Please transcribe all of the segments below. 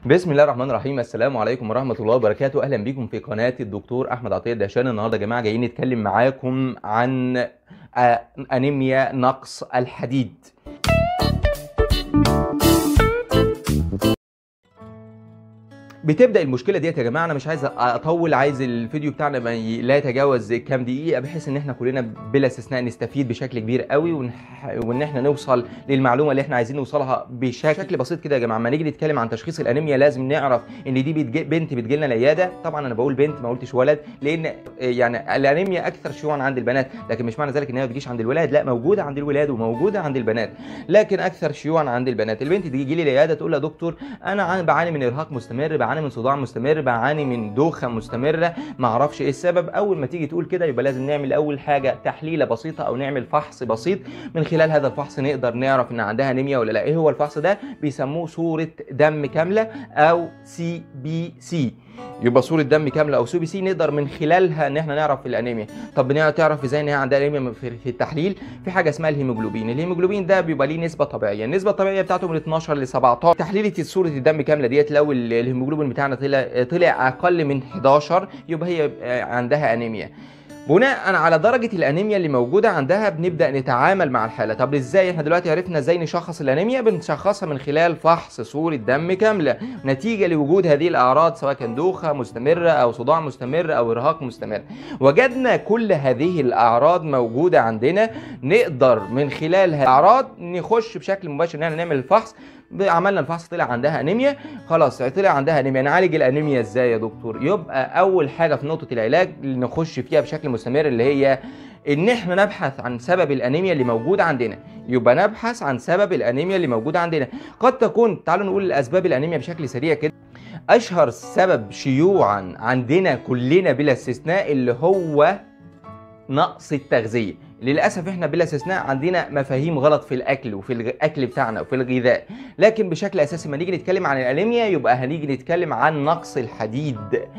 بسم الله الرحمن الرحيم. السلام عليكم ورحمة الله وبركاته. أهلا بكم في قناة الدكتور أحمد عطية الدهشان. النهاردة يا جماعة جايين نتكلم معاكم عن أنيميا نقص الحديد. بتبدا المشكله ديت يا جماعه، انا مش عايز اطول، عايز الفيديو بتاعنا لا يتجاوز كام دقيقه، بحيث ان احنا كلنا بلا استثناء نستفيد بشكل كبير قوي، وان احنا نوصل للمعلومه اللي احنا عايزين نوصلها بشكل بسيط كده. يا جماعه، لما نيجي نتكلم عن تشخيص الانيميا لازم نعرف ان دي بنت بتجي لنا العياده. طبعا انا بقول بنت، ما قلتش ولد، لان يعني الانيميا اكثر شيوعا عند البنات، لكن مش معنى ذلك ان هي ما بتجيش عند الولاد، لا، موجوده عند الولاد وموجوده عند البنات، لكن اكثر شيوعا عند البنات. البنت تيجي لي العياده تقول لي يا دكتور انا بعاني من ارهاق مستمر، بعاني من صداع مستمر، بعاني من دوخه مستمره، ما اعرفش ايه السبب. اول ما تيجي تقول كده يبقى لازم نعمل اول حاجه تحليله بسيطه او نعمل فحص بسيط. من خلال هذا الفحص نقدر نعرف ان عندها انيميا ولا لا. ايه هو الفحص ده؟ بيسموه صوره دم كامله او CBC. يبقى صوره دم كامله او CBC نقدر من خلالها ان احنا نعرف الانيميا. طب تعرف ازاي ان هي عندها انيميا؟ في التحليل في حاجه اسمها الهيموجلوبين. الهيموجلوبين ده بيبقى ليه نسبه طبيعيه، النسبه الطبيعيه بتاعته من 12 ل 17. تحليله صوره الدم كامله ديت لو الهيموجلوبين بتاعنا طلع اقل من 11 يبقى هي عندها انيميا. بناء على درجة الأنيميا اللي موجودة عندها بنبدأ نتعامل مع الحالة. طب ازاي؟ احنا دلوقتي عرفنا ازاي نشخص الأنيميا. بنشخصها من خلال فحص صورة دم كاملة نتيجة لوجود هذه الأعراض، سواء كان دوخة مستمرة أو صداع مستمر أو إرهاق مستمر. وجدنا كل هذه الأعراض موجودة عندنا، نقدر من خلال هذه الأعراض نخش بشكل مباشر ان احنا نعمل الفحص. عملنا الفحص طلع عندها انيميا، خلاص طلع عندها انيميا. نعالج الانيميا ازاي يا دكتور؟ يبقى اول حاجه في نقطه العلاج اللي نخش فيها بشكل مستمر اللي هي ان احنا نبحث عن سبب الانيميا اللي موجوده عندنا. يبقى نبحث عن سبب الانيميا اللي موجوده عندنا. قد تكون، تعالوا نقول الاسباب الانيميا بشكل سريع كده. اشهر سبب شيوعا عندنا كلنا بلا استثناء اللي هو نقص التغذيه. للاسف احنا بلا استثناء عندنا مفاهيم غلط في الاكل وفي الاكل بتاعنا وفي الغذاء، لكن بشكل اساسي ما نيجي نتكلم عن الانيميا يبقى هنيجي نتكلم عن نقص الحديد.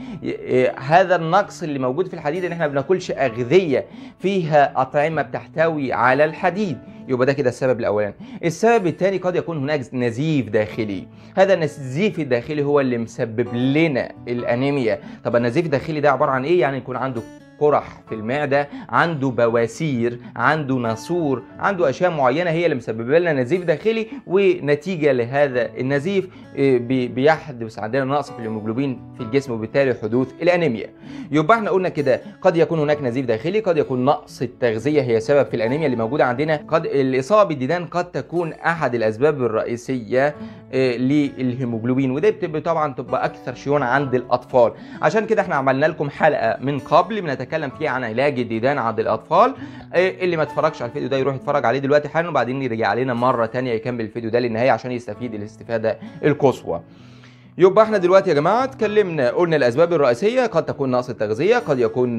هذا النقص اللي موجود في الحديد ان احنا ما بناكلش اغذيه فيها اطعمه بتحتوي على الحديد، يبقى ده كده السبب الاولاني. السبب الثاني قد يكون هناك نزيف داخلي. هذا النزيف الداخلي هو اللي مسبب لنا الانيميا. طب النزيف الداخلي ده عباره عن ايه؟ يعني يكون عنده قرح في المعده، عنده بواسير، عنده ناسور، عنده اشياء معينه هي اللي مسببه لنا نزيف داخلي، ونتيجه لهذا النزيف بيحدث عندنا نقص في الهيموجلوبين في الجسم وبالتالي حدوث الانيميا. يبقى احنا قلنا كده قد يكون هناك نزيف داخلي، قد يكون نقص التغذيه هي سبب في الانيميا اللي موجوده عندنا، قد الاصابه بالديدان قد تكون احد الاسباب الرئيسيه للهيموجلوبين، وده بتبقى طبعا اكثر شيوعا عند الاطفال. عشان كده احنا عملنا لكم حلقه من قبل بنتكلم فيها عن علاج الديدان عند الاطفال. اللي ما اتفرجش على الفيديو ده يروح يتفرج عليه دلوقتي حالا، وبعدين يرجع علينا مره ثانيه يكمل الفيديو ده للنهايه عشان يستفيد الاستفاده القصوى. يبقى احنا دلوقتي يا جماعه اتكلمنا، قلنا الاسباب الرئيسيه قد تكون نقص التغذيه، قد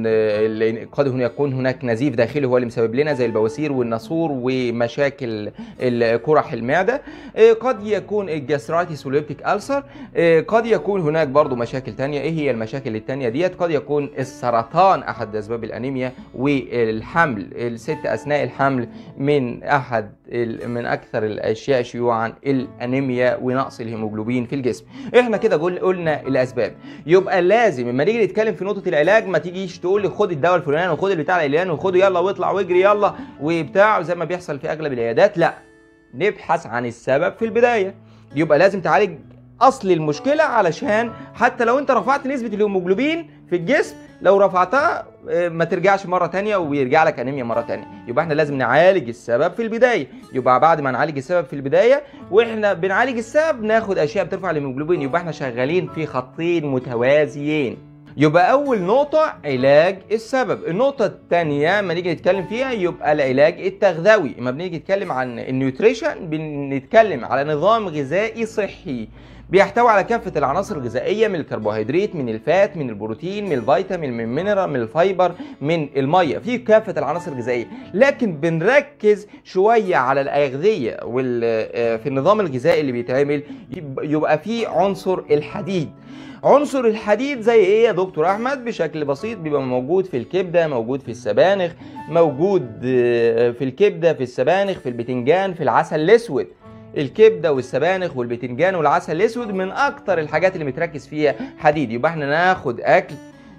يكون هناك نزيف داخلي هو اللي مسبب لنا زي البواسير والناسور ومشاكل قرح المعده، قد يكون الجاسترايتس والليبتيك ألسر، قد يكون هناك برضو مشاكل ثانيه. ايه هي المشاكل الثانيه ديت؟ قد يكون السرطان احد اسباب الانيميا، والحمل، الست اثناء الحمل من اكثر الاشياء شيوعا الانيميا ونقص الهيموجلوبين في الجسم. احنا كده قلنا الاسباب. يبقى لازم لما نيجي نتكلم في نقطه العلاج ما تيجيش تقول لي خد الدواء الفلاني وخد اللي بتاع العيان وخده يلا واطلع واجري يلا وبتاع زي ما بيحصل في اغلب العيادات. لا، نبحث عن السبب في البدايه. يبقى لازم تعالج اصل المشكله، علشان حتى لو انت رفعت نسبه الهيموجلوبين في الجسم، لو رفعتها ما ترجعش مره ثانيه ويرجع لك انيميا مره ثانيه. يبقى احنا لازم نعالج السبب في البدايه. يبقى بعد ما نعالج السبب في البدايه واحنا بنعالج السبب ناخد اشياء بترفع الهيموجلوبين، يبقى احنا شغالين في خطين متوازيين. يبقى اول نقطه علاج السبب. النقطه الثانيه ما نيجي نتكلم فيها يبقى العلاج التغذوي. اما بنيجي نتكلم عن النيوتريشن بنتكلم على نظام غذائي صحي بيحتوي على كافة العناصر الغذائية، من الكربوهيدرات، من الفات، من البروتين، من الفيتامين، من المينرال، من الفايبر، من المية، في كافة العناصر الغذائية. لكن بنركز شوية على الأغذية في النظام الغذائي اللي بيتعمل يبقى فيه عنصر الحديد. عنصر الحديد زي ايه يا دكتور احمد؟ بشكل بسيط بيبقى موجود في الكبده، موجود في السبانخ، موجود في الكبده، في السبانخ، في البتنجان، في العسل الاسود. الكبده والسبانخ والبتنجان والعسل الاسود من اكتر الحاجات اللي متركز فيها حديد. يبقى احنا ناخد اكل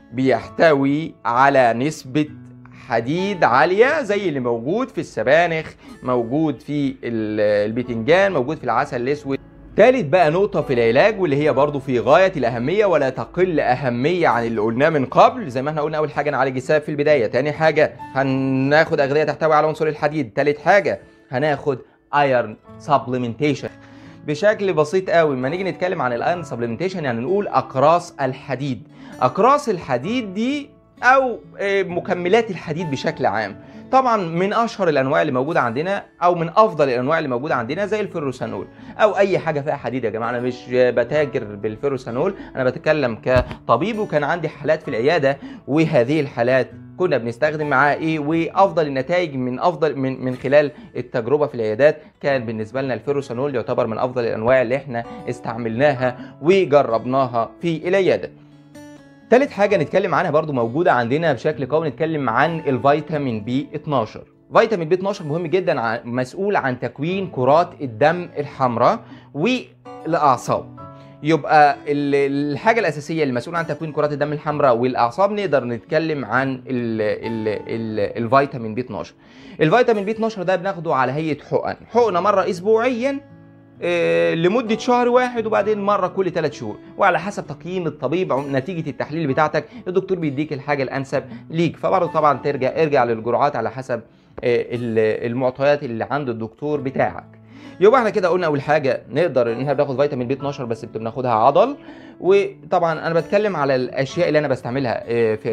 بيحتوي على نسبه حديد عاليه زي اللي موجود في السبانخ، موجود في البتنجان، موجود في العسل الاسود. تالت بقى نقطة في العلاج واللي هي برضو في غاية الأهمية ولا تقل أهمية عن اللي قلناه من قبل. زي ما احنا قلنا، أول حاجة نعالج السبب في البداية، تاني حاجة هناخد أغذية تحتوي على عنصر الحديد، تالت حاجة هناخد ايرن سبلمنتيشن. بشكل بسيط قوي لما نيجي نتكلم عن الايرن سبلمنتيشن يعني نقول أقراص الحديد. أقراص الحديد دي أو مكملات الحديد بشكل عام، طبعا من اشهر الانواع اللي موجوده عندنا او من افضل الانواع اللي موجوده عندنا زي الفيروسانول او اي حاجه فيها حديد. يا جماعه انا مش بتاجر بالفيروسانول، انا بتكلم كطبيب وكان عندي حالات في العياده، وهذه الحالات كنا بنستخدم معاها ايه وافضل النتائج من خلال التجربه في العيادات. كان بالنسبه لنا الفيروسانول يعتبر من افضل الانواع اللي احنا استعملناها وجربناها في العياده. تالت حاجة نتكلم عنها برضو موجودة عندنا بشكل قوي، نتكلم عن الفيتامين بي 12. فيتامين بي 12 مهم جدا، مسؤول عن تكوين كرات الدم الحمراء والأعصاب. يبقى الحاجة الأساسية اللي مسؤول عن تكوين كرات الدم الحمراء والأعصاب نقدر نتكلم عن الفيتامين بي 12. الفيتامين بي 12 ده بناخده على هيئة حقنة مرة أسبوعيا لمدة شهر واحد، وبعدين مرة كل 3 شهور، وعلى حسب تقييم الطبيب نتيجة التحليل بتاعتك الدكتور بيديك الحاجة الأنسب ليك. فبرضه طبعا ارجع للجرعات على حسب المعطيات اللي عند الدكتور بتاعك. يبقى احنا كده قلنا اول حاجة نقدر ان احنا بناخد فيتامين بي 12 بس بناخدها عضل. وطبعا انا بتكلم على الاشياء اللي انا بستعملها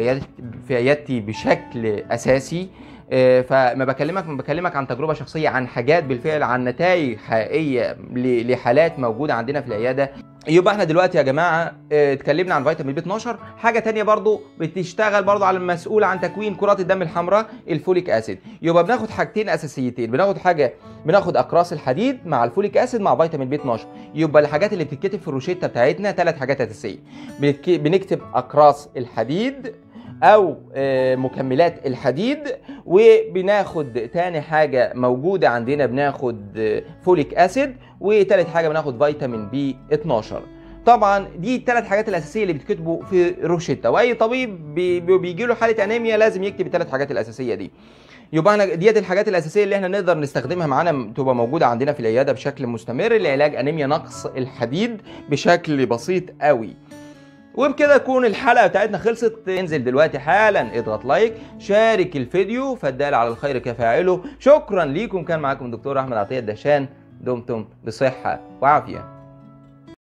في عيادتي بشكل اساسي، فما بكلمك عن تجربه شخصيه، عن حاجات بالفعل، عن نتائج حقيقيه لحالات موجوده عندنا في العياده. يبقى احنا دلوقتي يا جماعه اتكلمنا عن فيتامين بي 12. حاجه تانية برضو بتشتغل برضو على المسؤول عن تكوين كرات الدم الحمراء، الفوليك اسيد. يبقى بناخد حاجتين اساسيتين، بناخد اقراص الحديد مع الفوليك اسيد مع فيتامين بي 12. يبقى الحاجات اللي بتتكتب في الروشته بتاعتنا 3 حاجات اساسيه، بنكتب اقراص الحديد او مكملات الحديد، وبناخد تاني حاجه موجوده عندنا بناخد فوليك اسيد، وتالت حاجه بناخد فيتامين بي 12. طبعا دي الثلاث حاجات الاساسيه اللي بتكتبوا في روشته، واي طبيب بيجي له حاله انيميا لازم يكتب الثلاث حاجات الاساسيه دي. يبقى احنا ديت الحاجات الاساسيه اللي احنا نقدر نستخدمها معانا، تبقى موجوده عندنا في العياده بشكل مستمر لعلاج انيميا نقص الحديد بشكل بسيط قوي. وبكده تكون الحلقه بتاعتنا خلصت. انزل دلوقتي حالا اضغط لايك، شارك الفيديو، فالدال على الخير كفاعله. شكرا ليكم، كان معاكم دكتور احمد عطيه الدهشان، دمتم بصحه وعافيه.